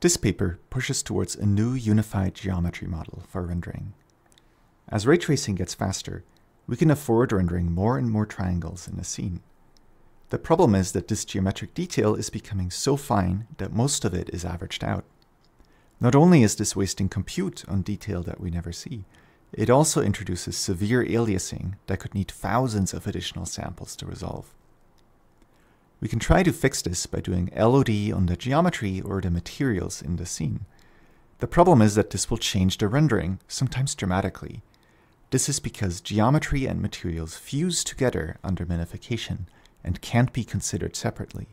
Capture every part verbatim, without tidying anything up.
This paper pushes towards a new unified geometry model for rendering. As ray tracing gets faster, we can afford rendering more and more triangles in a scene. The problem is that this geometric detail is becoming so fine that most of it is averaged out. Not only is this wasting compute on detail that we never see, it also introduces severe aliasing that could need thousands of additional samples to resolve. We can try to fix this by doing L O D on the geometry or the materials in the scene. The problem is that this will change the rendering, sometimes dramatically. This is because geometry and materials fuse together under minification and can't be considered separately.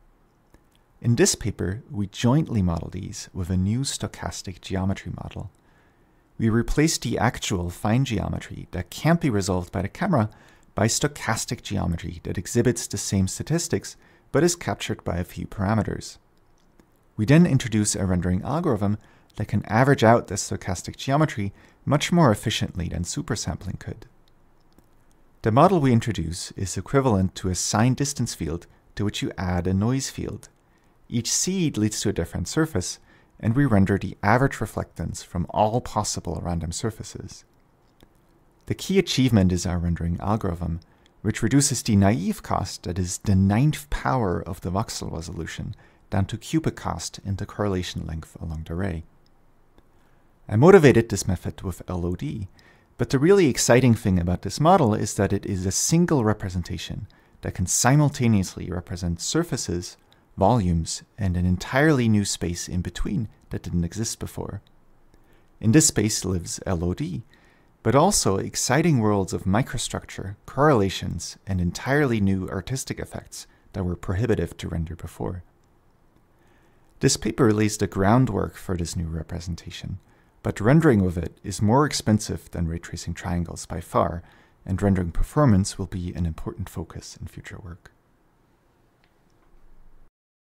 In this paper, we jointly model these with a new stochastic geometry model. We replaced the actual fine geometry that can't be resolved by the camera by stochastic geometry that exhibits the same statistics but is captured by a few parameters. We then introduce a rendering algorithm that can average out the stochastic geometry much more efficiently than supersampling could. The model we introduce is equivalent to a signed distance field to which you add a noise field. Each seed leads to a different surface, and we render the average reflectance from all possible random surfaces. The key achievement is our rendering algorithm, which reduces the naive cost, that is, the ninth power of the voxel resolution, down to cubic cost in the correlation length along the ray. I motivated this method with L O D, but the really exciting thing about this model is that it is a single representation that can simultaneously represent surfaces, volumes, and an entirely new space in between that didn't exist before. In this space lives L O D, but also exciting worlds of microstructure, correlations, and entirely new artistic effects that were prohibitive to render before. This paper lays the groundwork for this new representation, but rendering with it is more expensive than ray tracing triangles by far, and rendering performance will be an important focus in future work.